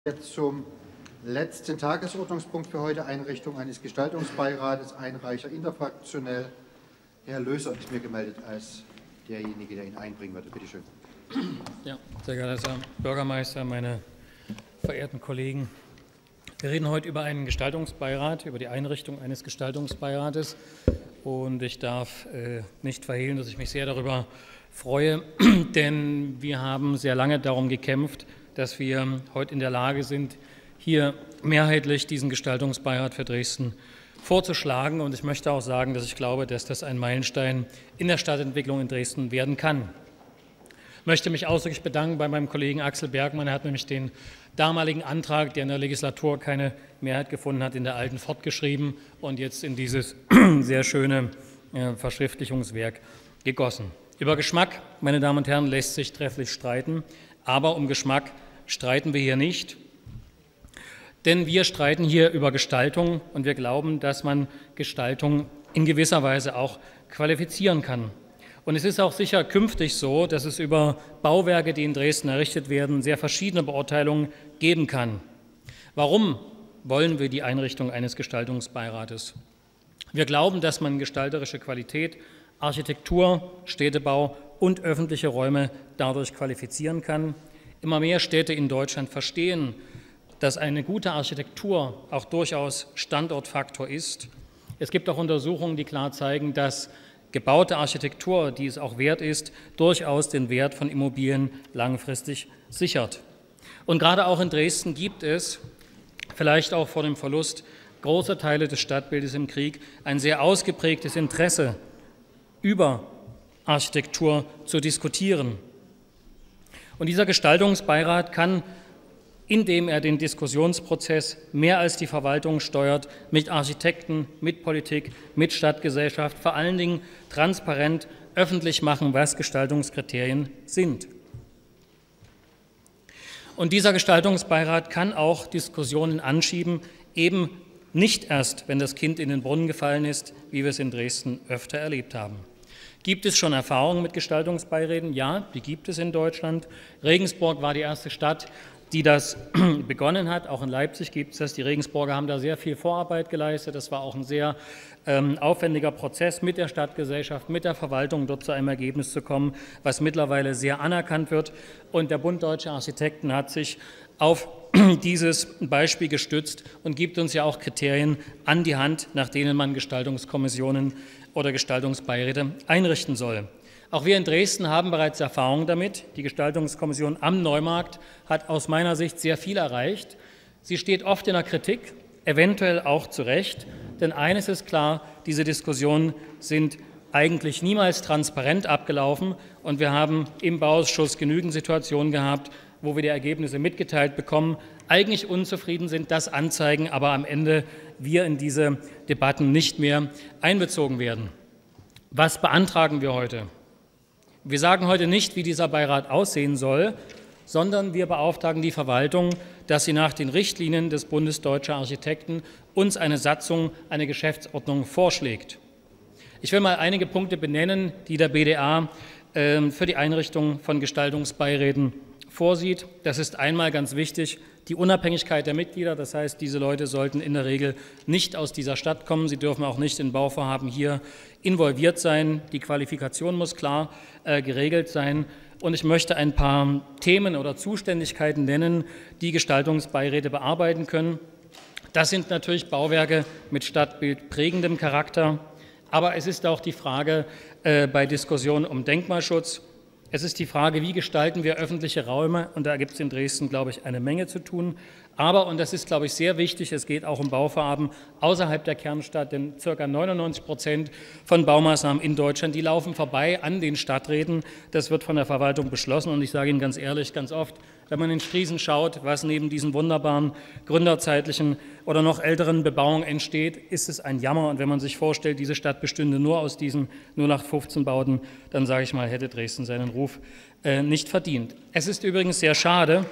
Jetzt zum letzten Tagesordnungspunkt für heute, Einrichtung eines Gestaltungsbeirates, Einreicher interfraktionell. Herr Löser ist mir gemeldet als derjenige, der ihn einbringen würde. Bitte schön. Ja, sehr geehrter Herr Bürgermeister, meine verehrten Kollegen. Wir reden heute über einen Gestaltungsbeirat, über die Einrichtung eines Gestaltungsbeirates. Und ich darf nicht verhehlen, dass ich mich sehr darüber freue, denn wir haben sehr lange darum gekämpft, dass wir heute in der Lage sind, hier mehrheitlich diesen Gestaltungsbeirat für Dresden vorzuschlagen. Und ich möchte auch sagen, dass ich glaube, dass das ein Meilenstein in der Stadtentwicklung in Dresden werden kann. Ich möchte mich ausdrücklich bedanken bei meinem Kollegen Axel Bergmann. Er hat nämlich den damaligen Antrag, der in der Legislatur keine Mehrheit gefunden hat, in der alten fortgeschrieben und jetzt in dieses sehr schöne Verschriftlichungswerk gegossen. Über Geschmack, meine Damen und Herren, lässt sich trefflich streiten, aber um Geschmack streiten wir hier nicht, denn wir streiten hier über Gestaltung und wir glauben, dass man Gestaltung in gewisser Weise auch qualifizieren kann. Und es ist auch sicher künftig so, dass es über Bauwerke, die in Dresden errichtet werden, sehr verschiedene Beurteilungen geben kann. Warum wollen wir die Einrichtung eines Gestaltungsbeirates? Wir glauben, dass man gestalterische Qualität, Architektur, Städtebau und öffentliche Räume dadurch qualifizieren kann. Immer mehr Städte in Deutschland verstehen, dass eine gute Architektur auch durchaus Standortfaktor ist. Es gibt auch Untersuchungen, die klar zeigen, dass gebaute Architektur, die es auch wert ist, durchaus den Wert von Immobilien langfristig sichert. Und gerade auch in Dresden gibt es, vielleicht auch vor dem Verlust großer Teile des Stadtbildes im Krieg, ein sehr ausgeprägtes Interesse über Architektur zu diskutieren. Und dieser Gestaltungsbeirat kann, indem er den Diskussionsprozess mehr als die Verwaltung steuert, mit Architekten, mit Politik, mit Stadtgesellschaft, vor allen Dingen transparent öffentlich machen, was Gestaltungskriterien sind. Und dieser Gestaltungsbeirat kann auch Diskussionen anschieben, eben nicht erst, wenn das Kind in den Brunnen gefallen ist, wie wir es in Dresden öfter erlebt haben. Gibt es schon Erfahrungen mit Gestaltungsbeiräten? Ja, die gibt es in Deutschland. Regensburg war die erste Stadt, die das begonnen hat. Auch in Leipzig gibt es das. Die Regensburger haben da sehr viel Vorarbeit geleistet. Das war auch ein sehr aufwendiger Prozess mit der Stadtgesellschaft, mit der Verwaltung, dort zu einem Ergebnis zu kommen, was mittlerweile sehr anerkannt wird. Und der Bund Deutscher Architekten hat sich auf dieses Beispiel gestützt und gibt uns ja auch Kriterien an die Hand, nach denen man Gestaltungskommissionen oder Gestaltungsbeiräte einrichten soll. Auch wir in Dresden haben bereits Erfahrung damit. Die Gestaltungskommission am Neumarkt hat aus meiner Sicht sehr viel erreicht. Sie steht oft in der Kritik, eventuell auch zu Recht, denn eines ist klar, diese Diskussionen sind eigentlich niemals transparent abgelaufen und wir haben im Bauausschuss genügend Situationen gehabt, wo wir die Ergebnisse mitgeteilt bekommen, eigentlich unzufrieden sind, das anzeigen, aber am Ende wir in diese Debatten nicht mehr einbezogen werden. Was beantragen wir heute? Wir sagen heute nicht, wie dieser Beirat aussehen soll, sondern wir beauftragen die Verwaltung, dass sie nach den Richtlinien des Bundes Deutscher Architekten uns eine Satzung, eine Geschäftsordnung vorschlägt. Ich will mal einige Punkte benennen, die der BDA für die Einrichtung von Gestaltungsbeiräten vorsieht. Das ist einmal ganz wichtig, die Unabhängigkeit der Mitglieder. Das heißt, diese Leute sollten in der Regel nicht aus dieser Stadt kommen. Sie dürfen auch nicht in Bauvorhaben hier involviert sein. Die Qualifikation muss klar geregelt sein. Und ich möchte ein paar Themen oder Zuständigkeiten nennen, die Gestaltungsbeiräte bearbeiten können. Das sind natürlich Bauwerke mit stadtbildprägendem Charakter. Aber es ist auch die Frage bei Diskussionen um Denkmalschutz. Es ist die Frage, wie gestalten wir öffentliche Räume, und da gibt es in Dresden, glaube ich, eine Menge zu tun. Aber, und das ist, glaube ich, sehr wichtig, es geht auch um Bauvorhaben außerhalb der Kernstadt, denn ca. 99% von Baumaßnahmen in Deutschland, die laufen vorbei an den Stadträten. Das wird von der Verwaltung beschlossen und ich sage Ihnen ganz ehrlich, ganz oft, wenn man in Striesen schaut, was neben diesen wunderbaren gründerzeitlichen oder noch älteren Bebauungen entsteht, ist es ein Jammer. Und wenn man sich vorstellt, diese Stadt bestünde nur aus diesen 0815-Bauten, dann sage ich mal, hätte Dresden seinen Ruf nicht verdient. Es ist übrigens sehr schade,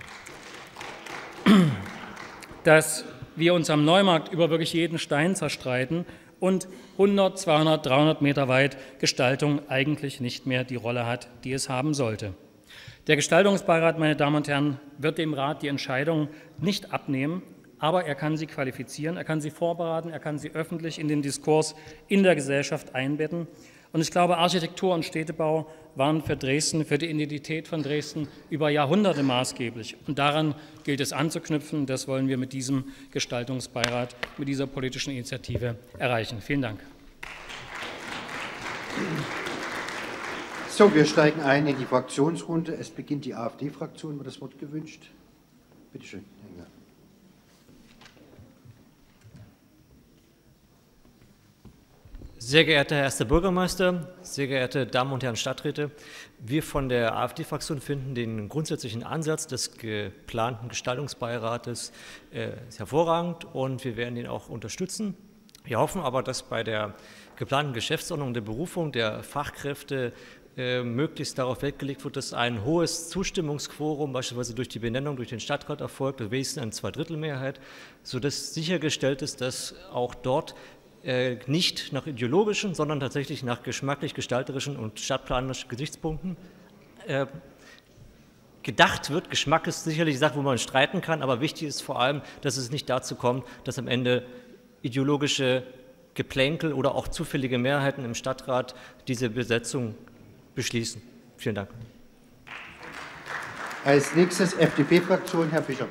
dass wir uns am Neumarkt über wirklich jeden Stein zerstreiten und 100, 200, 300 Meter weit Gestaltung eigentlich nicht mehr die Rolle hat, die es haben sollte. Der Gestaltungsbeirat, meine Damen und Herren, wird dem Rat die Entscheidung nicht abnehmen, aber er kann sie qualifizieren, er kann sie vorbereiten, er kann sie öffentlich in den Diskurs in der Gesellschaft einbetten. Und ich glaube, Architektur und Städtebau waren für Dresden, für die Identität von Dresden über Jahrhunderte maßgeblich. Und daran gilt es anzuknüpfen. Das wollen wir mit diesem Gestaltungsbeirat, mit dieser politischen Initiative erreichen. Vielen Dank. So, wir steigen ein in die Fraktionsrunde. Es beginnt die AfD-Fraktion. Wird das Wort gewünscht? Bitte schön, Herr Engler. Sehr geehrter Herr Erster Bürgermeister, sehr geehrte Damen und Herren Stadträte, wir von der AfD-Fraktion finden den grundsätzlichen Ansatz des geplanten Gestaltungsbeirates hervorragend und wir werden ihn auch unterstützen. Wir hoffen aber, dass bei der geplanten Geschäftsordnung der Berufung der Fachkräfte möglichst darauf weggelegt wird, dass ein hohes Zustimmungsquorum beispielsweise durch die Benennung durch den Stadtrat erfolgt, wenigstens eine Zweidrittelmehrheit, sodass sichergestellt ist, dass auch dort nicht nach ideologischen, sondern tatsächlich nach geschmacklich-gestalterischen und stadtplanerischen Gesichtspunkten gedacht wird. Geschmack ist sicherlich eine Sache, wo man streiten kann, aber wichtig ist vor allem, dass es nicht dazu kommt, dass am Ende ideologische Geplänkel oder auch zufällige Mehrheiten im Stadtrat diese Besetzung beschließen. Vielen Dank. Als nächstes FDP-Fraktion, Herr Fischer.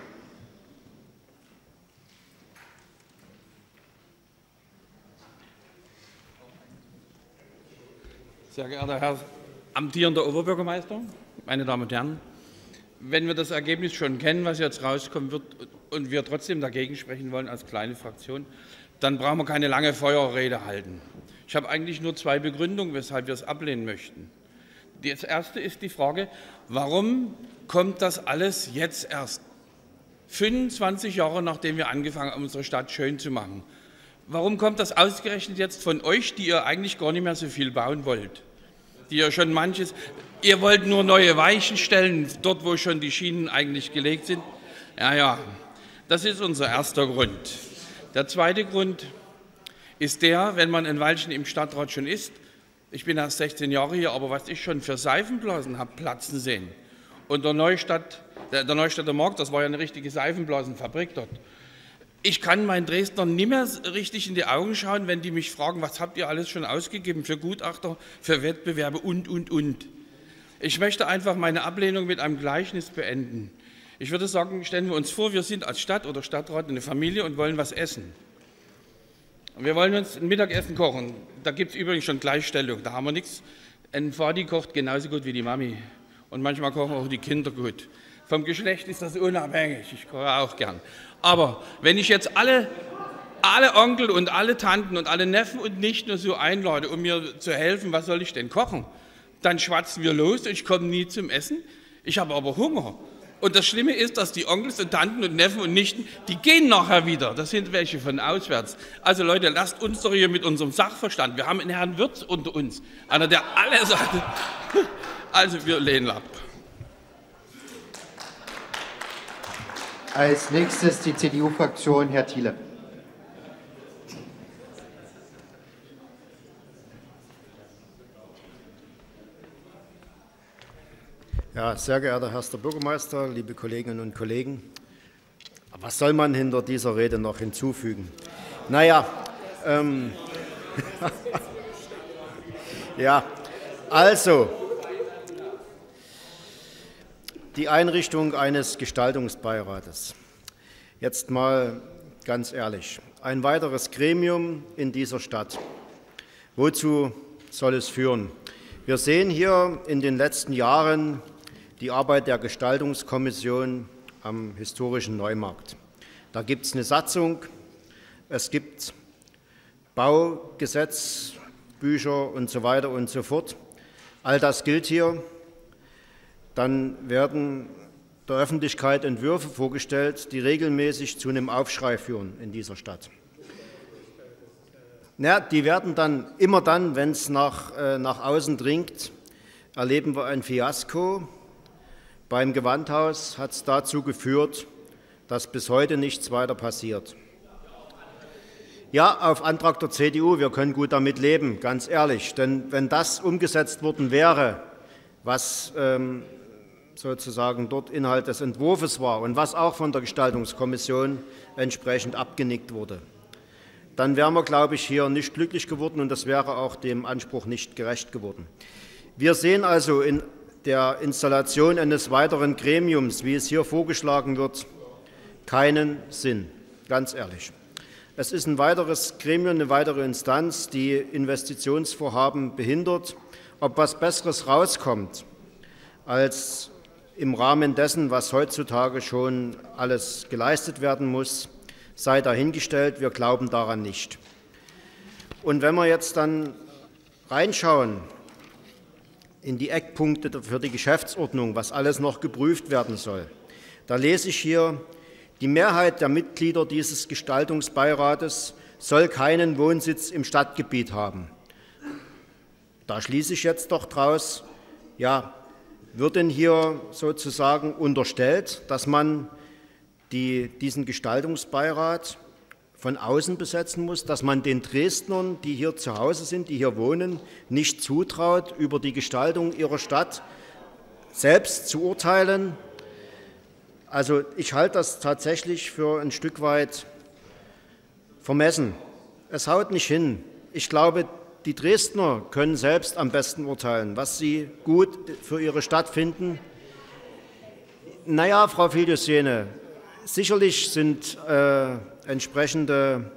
Sehr geehrter Herr amtierender Oberbürgermeister, meine Damen und Herren, wenn wir das Ergebnis schon kennen, was jetzt rauskommen wird, und wir trotzdem dagegen sprechen wollen als kleine Fraktion, dann brauchen wir keine lange Feuerrede halten. Ich habe eigentlich nur zwei Begründungen, weshalb wir es ablehnen möchten. Das erste ist die Frage, warum kommt das alles jetzt erst? 25 Jahre, nachdem wir angefangen haben, unsere Stadt schön zu machen. Warum kommt das ausgerechnet jetzt von euch, die ihr eigentlich gar nicht mehr so viel bauen wollt? Die ihr schon manches, ihr wollt nur neue Weichen stellen, dort wo schon die Schienen eigentlich gelegt sind. Ja, das ist unser erster Grund. Der zweite Grund ist der, wenn man ein Weilchen im Stadtrat schon ist, ich bin erst 16 Jahre hier, aber was ich schon für Seifenblasen habe platzen sehen. Und der Neustädter Markt, das war ja eine richtige Seifenblasenfabrik dort. Ich kann meinen Dresdnern nicht mehr richtig in die Augen schauen, wenn die mich fragen, was habt ihr alles schon ausgegeben für Gutachter, für Wettbewerbe und. Ich möchte einfach meine Ablehnung mit einem Gleichnis beenden. Ich würde sagen, stellen wir uns vor, wir sind als Stadt oder Stadtrat eine Familie und wollen was essen. Wir wollen uns ein Mittagessen kochen. Da gibt es übrigens schon Gleichstellung, da haben wir nichts. Ein Vati kocht genauso gut wie die Mami und manchmal kochen auch die Kinder gut. Vom Geschlecht ist das unabhängig, ich koche auch gern. Aber wenn ich jetzt alle Onkel und alle Tanten und alle Neffen und Nichten so einlade, um mir zu helfen, was soll ich denn kochen, dann schwatzen wir los und ich komme nie zum Essen. Ich habe aber Hunger. Und das Schlimme ist, dass die Onkels und Tanten und Neffen und Nichten, die gehen nachher wieder. Das sind welche von auswärts. Also Leute, lasst uns doch hier mit unserem Sachverstand. Wir haben einen Herrn Wirtz unter uns, einer, der alles sagt. Also wir lehnen ab. Als nächstes die CDU-Fraktion, Herr Thiele. Ja, sehr geehrter Herr Bürgermeister, liebe Kolleginnen und Kollegen, was soll man hinter dieser Rede noch hinzufügen? Naja, ja, also die Einrichtung eines Gestaltungsbeirates. Jetzt mal ganz ehrlich, ein weiteres Gremium in dieser Stadt. Wozu soll es führen? Wir sehen hier in den letzten Jahren die Arbeit der Gestaltungskommission am historischen Neumarkt. Da gibt es eine Satzung, es gibt Baugesetzbücher und so weiter und so fort. All das gilt hier. Dann werden der Öffentlichkeit Entwürfe vorgestellt, die regelmäßig zu einem Aufschrei führen in dieser Stadt. Ja, die werden dann, immer dann, wenn es nach außen dringt, erleben wir ein Fiasko. Beim Gewandhaus hat es dazu geführt, dass bis heute nichts weiter passiert. Ja, auf Antrag der CDU, wir können gut damit leben, ganz ehrlich. Denn wenn das umgesetzt worden wäre, was sozusagen dort Inhalt des Entwurfs war und was auch von der Gestaltungskommission entsprechend abgenickt wurde, dann wären wir, glaube ich, hier nicht glücklich geworden und das wäre auch dem Anspruch nicht gerecht geworden. Wir sehen also in der Installation eines weiteren Gremiums, wie es hier vorgeschlagen wird, keinen Sinn, ganz ehrlich. Es ist ein weiteres Gremium, eine weitere Instanz, die Investitionsvorhaben behindert. Ob was Besseres rauskommt als im Rahmen dessen, was heutzutage schon alles geleistet werden muss, sei dahingestellt. Wir glauben daran nicht. Und wenn wir jetzt dann reinschauen in die Eckpunkte für die Geschäftsordnung, was alles noch geprüft werden soll, da lese ich hier, die Mehrheit der Mitglieder dieses Gestaltungsbeirates soll keinen Wohnsitz im Stadtgebiet haben. Da schließe ich jetzt doch draus, ja, wird denn hier sozusagen unterstellt, dass man diesen Gestaltungsbeirat von außen besetzen muss, dass man den Dresdnern, die hier zu Hause sind, die hier wohnen, nicht zutraut, über die Gestaltung ihrer Stadt selbst zu urteilen? Also ich halte das tatsächlich für ein Stück weit vermessen. Es haut nicht hin. Ich glaube, die Dresdner können selbst am besten urteilen, was sie gut für ihre Stadt finden. Naja, Frau Filius-Jene, sicherlich sind entsprechende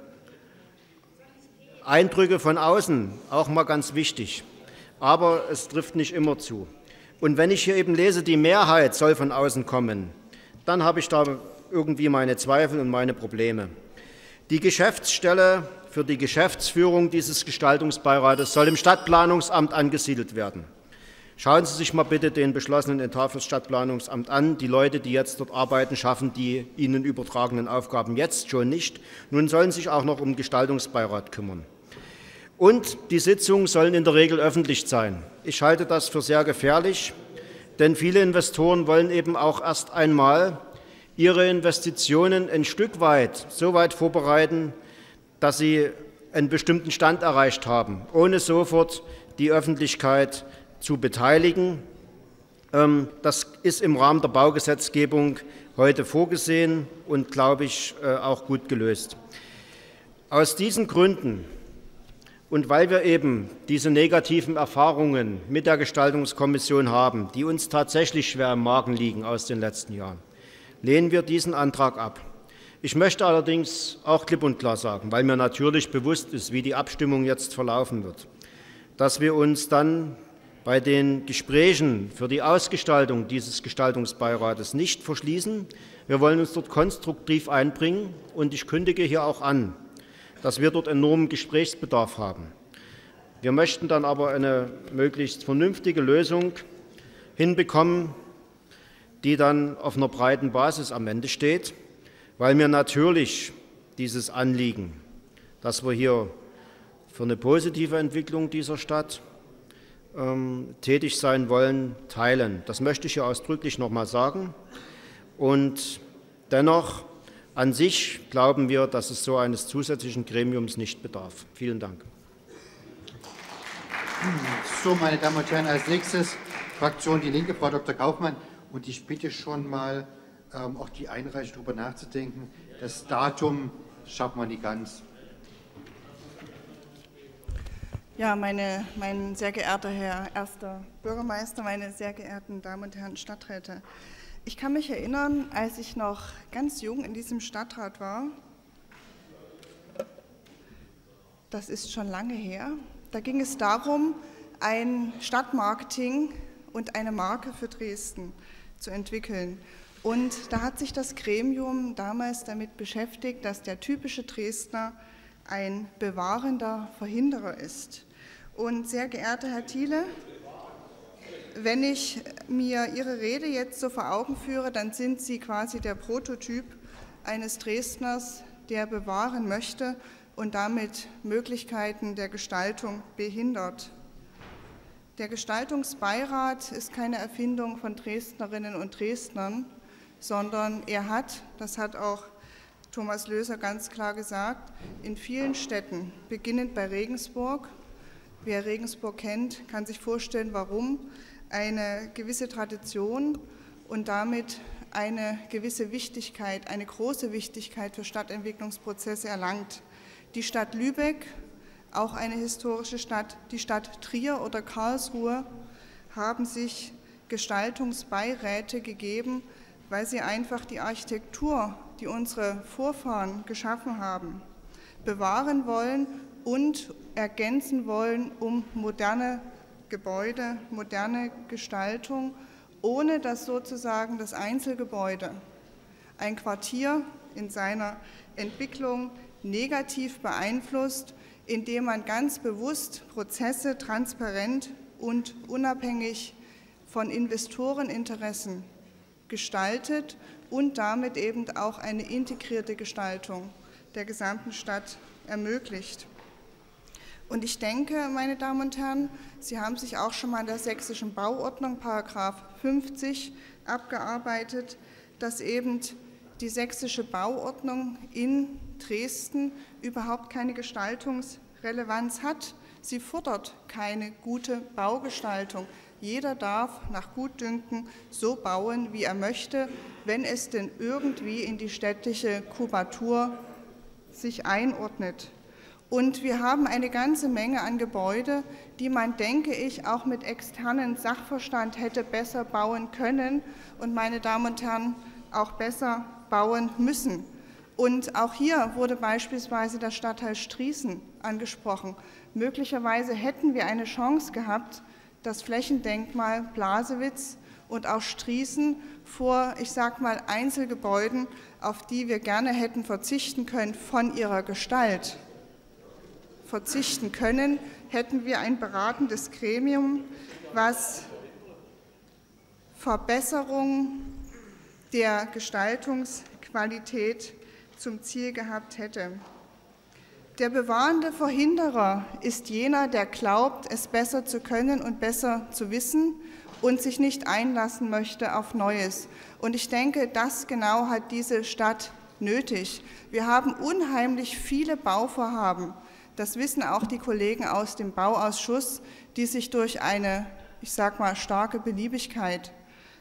Eindrücke von außen auch mal ganz wichtig, aber es trifft nicht immer zu. Und wenn ich hier eben lese, die Mehrheit soll von außen kommen, dann habe ich da irgendwie meine Zweifel und meine Probleme. Die Geschäftsstelle für die Geschäftsführung dieses Gestaltungsbeirates soll im Stadtplanungsamt angesiedelt werden. Schauen Sie sich mal bitte den beschlossenen Etat fürs Stadtplanungsamt an. Die Leute, die jetzt dort arbeiten, schaffen die ihnen übertragenen Aufgaben jetzt schon nicht. Nun sollen sich auch noch um den Gestaltungsbeirat kümmern. Und die Sitzungen sollen in der Regel öffentlich sein. Ich halte das für sehr gefährlich, denn viele Investoren wollen eben auch erst einmal ihre Investitionen ein Stück weit so weit vorbereiten, dass sie einen bestimmten Stand erreicht haben, ohne sofort die Öffentlichkeit zu beteiligen. Das ist im Rahmen der Baugesetzgebung heute vorgesehen und, glaube ich, auch gut gelöst. Aus diesen Gründen und weil wir eben diese negativen Erfahrungen mit der Gestaltungskommission haben, die uns tatsächlich schwer im Magen liegen aus den letzten Jahren, lehnen wir diesen Antrag ab. Ich möchte allerdings auch klipp und klar sagen, weil mir natürlich bewusst ist, wie die Abstimmung jetzt verlaufen wird, dass wir uns dann bei den Gesprächen für die Ausgestaltung dieses Gestaltungsbeirates nicht verschließen. Wir wollen uns dort konstruktiv einbringen und ich kündige hier auch an, dass wir dort enormen Gesprächsbedarf haben. Wir möchten dann aber eine möglichst vernünftige Lösung hinbekommen, die dann auf einer breiten Basis am Ende steht, weil mir natürlich dieses Anliegen, dass wir hier für eine positive Entwicklung dieser Stadt tätig sein wollen, teilen. Das möchte ich hier ausdrücklich noch mal sagen. Und dennoch an sich glauben wir, dass es so eines zusätzlichen Gremiums nicht bedarf. Vielen Dank. So, meine Damen und Herren, als nächstes Fraktion Die Linke, Frau Dr. Kaufmann. Und ich bitte schon mal, auch die Einreichung darüber nachzudenken. Das Datum schaffen wir nicht ganz. Ja, mein sehr geehrter Herr Erster Bürgermeister, meine sehr geehrten Damen und Herren Stadträte. Ich kann mich erinnern, als ich noch ganz jung in diesem Stadtrat war, das ist schon lange her, da ging es darum, ein Stadtmarketing und eine Marke für Dresden zu entwickeln. Und da hat sich das Gremium damals damit beschäftigt, dass der typische Dresdner ein bewahrender Verhinderer ist. Und sehr geehrter Herr Thiele, wenn ich mir Ihre Rede jetzt so vor Augen führe, dann sind Sie quasi der Prototyp eines Dresdners, der bewahren möchte und damit Möglichkeiten der Gestaltung behindert. Der Gestaltungsbeirat ist keine Erfindung von Dresdnerinnen und Dresdnern, sondern er hat, das hat auch Thomas Löser ganz klar gesagt, in vielen Städten, beginnend bei Regensburg, wer Regensburg kennt, kann sich vorstellen, warum, eine gewisse Tradition und damit eine gewisse Wichtigkeit, eine große Wichtigkeit für Stadtentwicklungsprozesse erlangt. Die Stadt Lübeck, auch eine historische Stadt, die Stadt Trier oder Karlsruhe haben sich Gestaltungsbeiräte gegeben, weil sie einfach die Architektur, die unsere Vorfahren geschaffen haben, bewahren wollen und ergänzen wollen um moderne Gebäude, moderne Gestaltung, ohne dass sozusagen das Einzelgebäude ein Quartier in seiner Entwicklung negativ beeinflusst, indem man ganz bewusst Prozesse transparent und unabhängig von Investoreninteressen gestaltet und damit eben auch eine integrierte Gestaltung der gesamten Stadt ermöglicht. Und ich denke, meine Damen und Herren, Sie haben sich auch schon mal in der sächsischen Bauordnung, § 50, abgearbeitet, dass eben die sächsische Bauordnung in Dresden überhaupt keine Gestaltungsrelevanz hat. Sie fordert keine gute Baugestaltung. Jeder darf nach Gutdünken so bauen, wie er möchte, wenn es denn irgendwie in die städtische Kubatur sich einordnet. Und wir haben eine ganze Menge an Gebäude, die man, denke ich, auch mit externem Sachverstand hätte besser bauen können und, meine Damen und Herren, auch besser bauen müssen. Und auch hier wurde beispielsweise der Stadtteil Striesen angesprochen. Möglicherweise hätten wir eine Chance gehabt, das Flächendenkmal Blasewitz und auch Striesen vor, ich sage mal, Einzelgebäuden, auf die wir gerne hätten verzichten können von ihrer Gestalt. Verzichten können, hätten wir ein beratendes Gremium, was Verbesserung der Gestaltungsqualität zum Ziel gehabt hätte. Der bewahrende Verhinderer ist jener, der glaubt, es besser zu können und besser zu wissen und sich nicht einlassen möchte auf Neues. Und ich denke, das genau hat diese Stadt nötig. Wir haben unheimlich viele Bauvorhaben. Das wissen auch die Kollegen aus dem Bauausschuss, die sich durch eine, ich sage mal, starke Beliebigkeit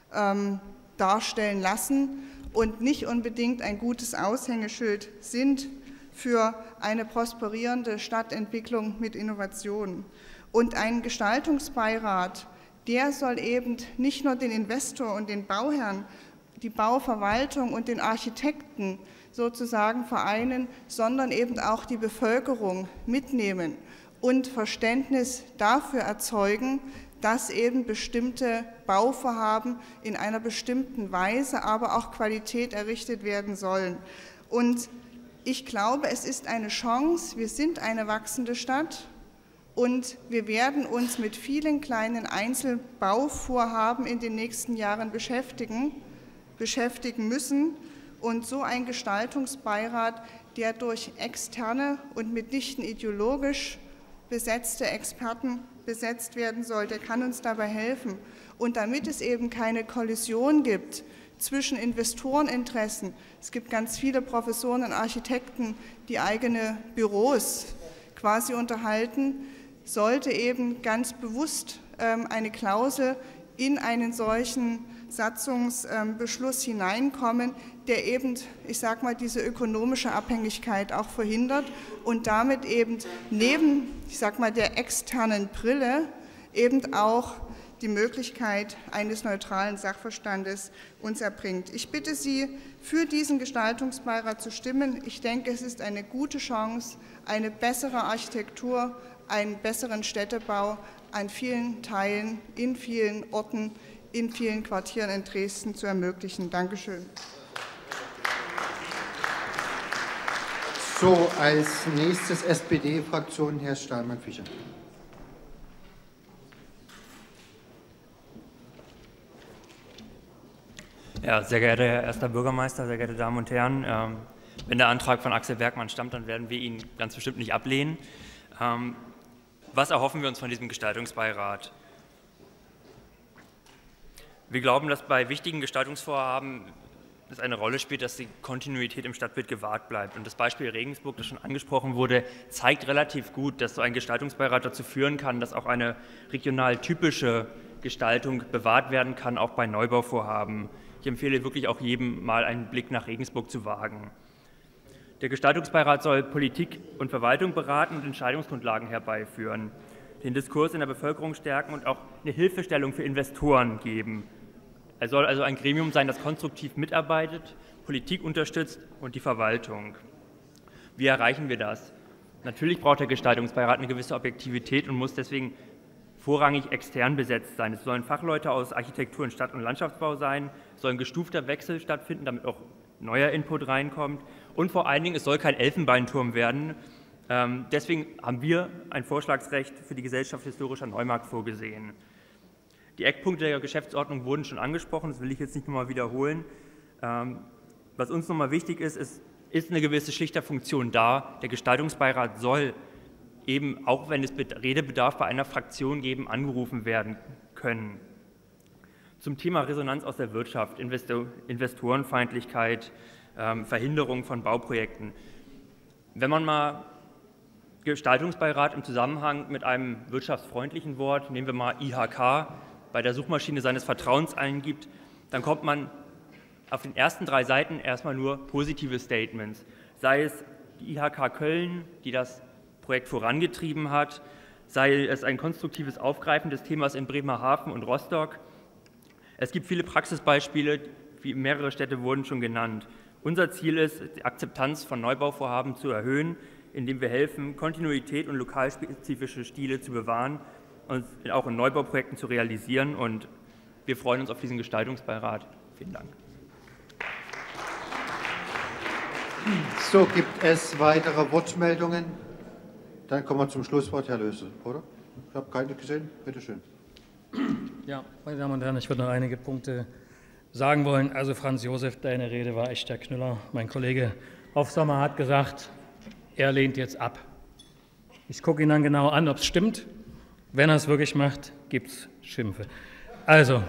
darstellen lassen und nicht unbedingt ein gutes Aushängeschild sind für eine prosperierende Stadtentwicklung mit Innovationen. Und ein Gestaltungsbeirat, der soll eben nicht nur den Investor und den Bauherrn, die Bauverwaltung und den Architekten sozusagen vereinen, sondern eben auch die Bevölkerung mitnehmen und Verständnis dafür erzeugen, dass eben bestimmte Bauvorhaben in einer bestimmten Weise, aber auch Qualität errichtet werden sollen. Und ich glaube, es ist eine Chance, wir sind eine wachsende Stadt und wir werden uns mit vielen kleinen Einzelbauvorhaben in den nächsten Jahren beschäftigen müssen. Und so ein Gestaltungsbeirat, der durch externe und mitnichten ideologisch besetzte Experten besetzt werden soll, der kann uns dabei helfen. Und damit es eben keine Kollision gibt zwischen Investoreninteressen, es gibt ganz viele Professoren und Architekten, die eigene Büros quasi unterhalten, sollte eben ganz bewusst eine Klausel in einen solchen Satzungsbeschluss hineinkommen, der eben, ich sage mal, diese ökonomische Abhängigkeit auch verhindert und damit eben neben, ich sage mal, der externen Brille eben auch die Möglichkeit eines neutralen Sachverstandes uns erbringt. Ich bitte Sie, für diesen Gestaltungsbeirat zu stimmen. Ich denke, es ist eine gute Chance, eine bessere Architektur, einen besseren Städtebau an vielen Teilen, in vielen Orten, in vielen Quartieren in Dresden zu ermöglichen. Dankeschön. So, als nächstes SPD-Fraktion Herr Stahlmann-Fischer. Ja, sehr geehrter Herr Erster Bürgermeister, sehr geehrte Damen und Herren, wenn der Antrag von Axel Bergmann stammt, dann werden wir ihn ganz bestimmt nicht ablehnen. Was erhoffen wir uns von diesem Gestaltungsbeirat? Wir glauben, dass bei wichtigen Gestaltungsvorhaben es eine Rolle spielt, dass die Kontinuität im Stadtbild gewahrt bleibt. Und das Beispiel Regensburg, das schon angesprochen wurde, zeigt relativ gut, dass so ein Gestaltungsbeirat dazu führen kann, dass auch eine regional typische Gestaltung bewahrt werden kann, auch bei Neubauvorhaben. Ich empfehle wirklich auch jedem, mal einen Blick nach Regensburg zu wagen. Der Gestaltungsbeirat soll Politik und Verwaltung beraten und Entscheidungsgrundlagen herbeiführen, den Diskurs in der Bevölkerung stärken und auch eine Hilfestellung für Investoren geben. Er soll also ein Gremium sein, das konstruktiv mitarbeitet, Politik unterstützt und die Verwaltung. Wie erreichen wir das? Natürlich braucht der Gestaltungsbeirat eine gewisse Objektivität und muss deswegen vorrangig extern besetzt sein. Es sollen Fachleute aus Architektur und Stadt- und Landschaftsbau sein, es soll ein gestufter Wechsel stattfinden, damit auch neuer Input reinkommt und vor allen Dingen, es soll kein Elfenbeinturm werden. Deswegen haben wir ein Vorschlagsrecht für die Gesellschaft Historischer Neumarkt vorgesehen. Die Eckpunkte der Geschäftsordnung wurden schon angesprochen, das will ich jetzt nicht nochmal wiederholen. Was uns nochmal wichtig ist, ist eine gewisse Schlichterfunktion da. Der Gestaltungsbeirat soll eben, auch wenn es Redebedarf bei einer Fraktion geben, angerufen werden können. Zum Thema Resonanz aus der Wirtschaft, Investorenfeindlichkeit, Verhinderung von Bauprojekten. Wenn man mal Gestaltungsbeirat im Zusammenhang mit einem wirtschaftsfreundlichen Wort, nehmen wir mal IHK, bei der Suchmaschine seines Vertrauens eingibt, dann kommt man auf den ersten 3 Seiten erstmal nur positive Statements. Sei es die IHK Köln, die das Projekt vorangetrieben hat, sei es ein konstruktives Aufgreifen des Themas in Bremerhaven und Rostock. Es gibt viele Praxisbeispiele, wie mehrere Städte wurden schon genannt. Unser Ziel ist, die Akzeptanz von Neubauvorhaben zu erhöhen, indem wir helfen, Kontinuität und lokalspezifische Stile zu bewahren und auch in Neubauprojekten zu realisieren. Und wir freuen uns auf diesen Gestaltungsbeirat. Vielen Dank. So, gibt es weitere Wortmeldungen? Dann kommen wir zum Schlusswort, Herr Löse, oder? Ich habe keine gesehen. Bitte schön. Ja, meine Damen und Herren, ich würde noch einige Punkte sagen wollen. Also Franz Josef, deine Rede war echt der Knüller. Mein Kollege Hoffsammer hat gesagt, er lehnt jetzt ab. Ich gucke ihn dann genau an, ob es stimmt. Wenn er es wirklich macht, gibt es Schimpfe. Also,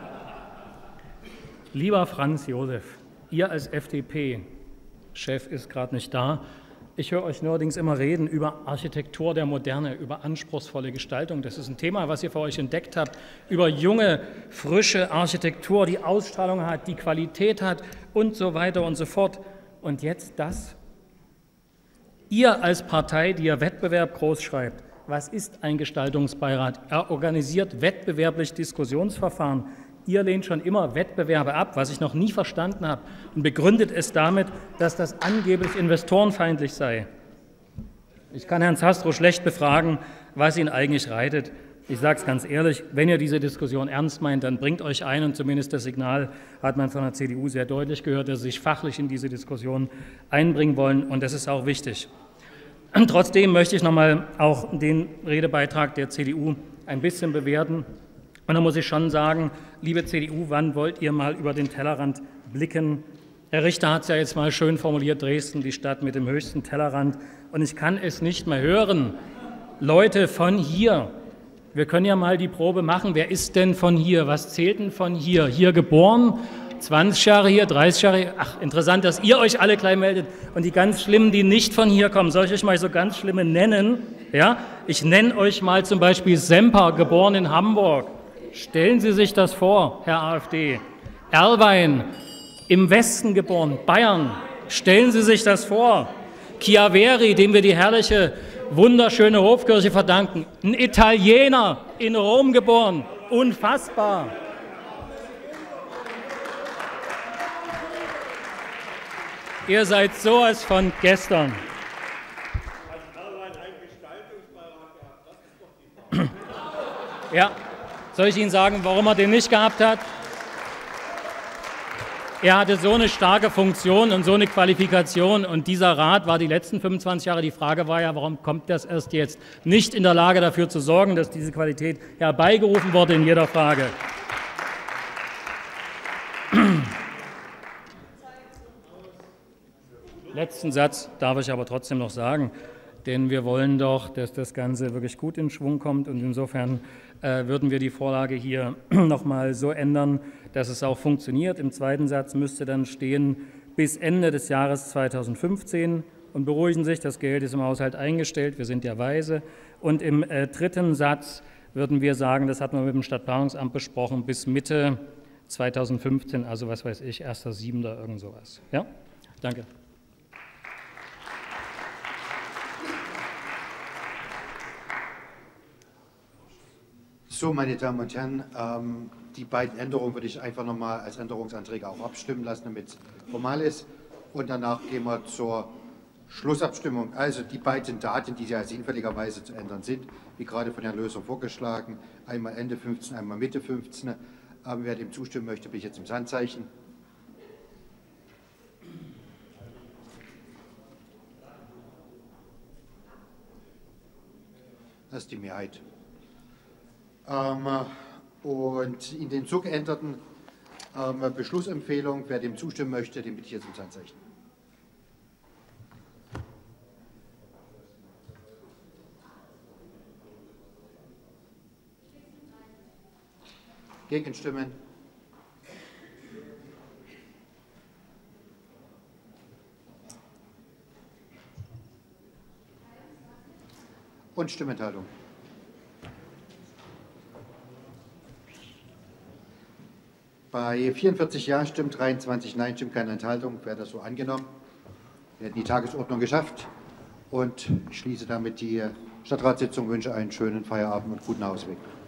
lieber Franz Josef, ihr als FDP-Chef ist gerade nicht da. Ich höre euch neuerdings immer reden über Architektur der Moderne, über anspruchsvolle Gestaltung. Das ist ein Thema, was ihr für euch entdeckt habt, über junge, frische Architektur, die Ausstrahlung hat, die Qualität hat und so weiter und so fort. Und jetzt das? Ihr als Partei, die ihr Wettbewerb groß schreibt, was ist ein Gestaltungsbeirat? Er organisiert wettbewerblich Diskussionsverfahren. Ihr lehnt schon immer Wettbewerbe ab, was ich noch nie verstanden habe, und begründet es damit, dass das angeblich investorenfeindlich sei. Ich kann Herrn Zastrow schlecht befragen, was ihn eigentlich reitet. Ich sage es ganz ehrlich, wenn ihr diese Diskussion ernst meint, dann bringt euch ein, und zumindest das Signal hat man von der CDU sehr deutlich gehört, dass sie sich fachlich in diese Diskussion einbringen wollen, und das ist auch wichtig. Und trotzdem möchte ich noch mal auch den Redebeitrag der CDU ein bisschen bewerten. Und da muss ich schon sagen, liebe CDU, wann wollt ihr mal über den Tellerrand blicken? Herr Richter hat es ja jetzt mal schön formuliert, Dresden, die Stadt mit dem höchsten Tellerrand. Und ich kann es nicht mehr hören. Leute von hier, wir können ja mal die Probe machen. Wer ist denn von hier? Was zählt denn von hier? Hier geboren? 20 Jahre hier, 30 Jahre hier? Ach, interessant, dass ihr euch alle gleich meldet. Und die ganz Schlimmen, die nicht von hier kommen, soll ich euch mal so ganz Schlimme nennen? Ja? Ich nenne euch mal zum Beispiel Semper, geboren in Hamburg. Stellen Sie sich das vor, Herr AfD. Erlwein, im Westen geboren, Bayern. Stellen Sie sich das vor. Chiaveri, dem wir die herrliche, wunderschöne Hofkirche verdanken. Ein Italiener, in Rom geboren. Unfassbar. Ihr seid sowas von gestern. Ja. Soll ich Ihnen sagen, warum er den nicht gehabt hat? Er hatte so eine starke Funktion und so eine Qualifikation, und dieser Rat war die letzten 25 Jahre, die Frage war ja, warum kommt das erst jetzt? Nicht in der Lage dafür zu sorgen, dass diese Qualität herbeigerufen wurde in jeder Frage. Letzten Satz darf ich aber trotzdem noch sagen, denn wir wollen doch, dass das Ganze wirklich gut in Schwung kommt, und insofern würden wir die Vorlage hier nochmal so ändern, dass es auch funktioniert. Im zweiten Satz müsste dann stehen, bis Ende des Jahres 2015, und beruhigen sich, das Geld ist im Haushalt eingestellt, wir sind ja weise. Und im dritten Satz würden wir sagen, das hatten wir mit dem Stadtplanungsamt besprochen, bis Mitte 2015, also was weiß ich, 1.7. oder irgend sowas. Ja? Danke. So, meine Damen und Herren, die beiden Änderungen würde ich einfach nochmal als Änderungsanträge auch abstimmen lassen, damit es formal ist. Und danach gehen wir zur Schlussabstimmung. Also die beiden Daten, die ja sinnfälligerweise zu ändern sind, wie gerade von Herrn Löser vorgeschlagen, einmal Ende 15, einmal Mitte 15. Wer dem zustimmen möchte, bin ich jetzt im Handzeichen. Das ist die Mehrheit. Und in den so geänderten Beschlussempfehlung, wer dem zustimmen möchte, den bitte ich jetzt ums Handzeichen. Gegenstimmen? Und Stimmenthaltung? Bei 44 Ja-Stimmen, 23 Nein-Stimmen, keine Enthaltung, wäre das so angenommen. Wir hätten die Tagesordnung geschafft und ich schließe damit die Stadtratssitzung, wünsche einen schönen Feierabend und guten Ausweg.